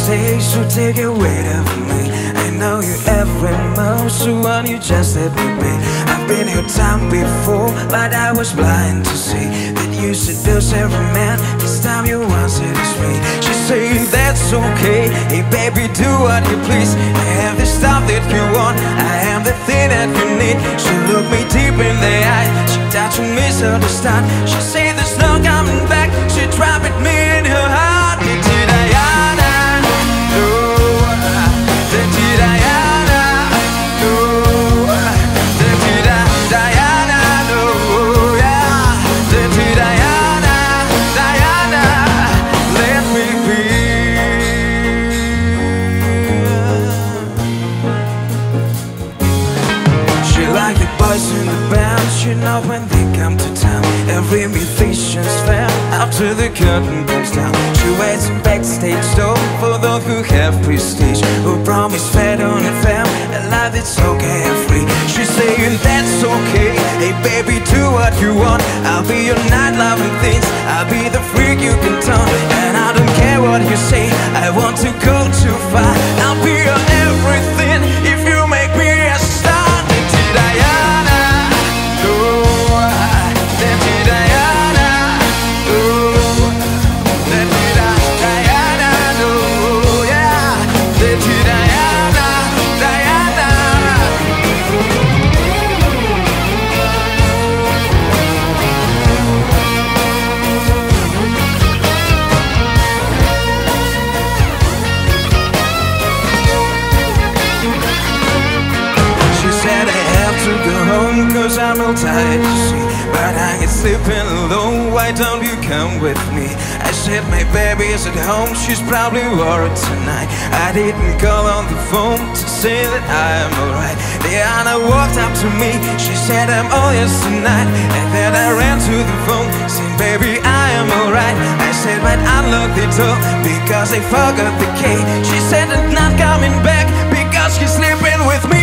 say she'll take it weight over me. I know you every move, so why don't you just let me be? I've been here time before, but I was blind to see that you seduce every man. This time you want to seduce me. She's saying that's okay, hey baby, do what you please. I have the stuff that you want, I am the thing that you need. She looked me deep in the eye, she touched me so to start. She said there's no coming back, she trapped me in her heart. In the band, you know when they come to town, every musician's fan after the curtain comes down. She waits backstage door for those who have prestige, who promise fat on and fam, a life that's so carefree. She's saying that's okay, hey baby, do what you want. I'll be your night loving things, I'll be the freak you can turn. And I don't care what you say, I want to go too far. I'll be your everything if you make me a star. Cause I'm all tired, you see, but I ain't sleeping alone. Why don't you come with me? I said my baby is at home, she's probably worried tonight. I didn't call on the phone to say that I am alright. Diana walked up to me, she said I'm all yours tonight. And then I ran to the phone, saying baby I am alright. I said but unlock the door because I forgot the key. She said I'm not coming back because she's sleeping with me.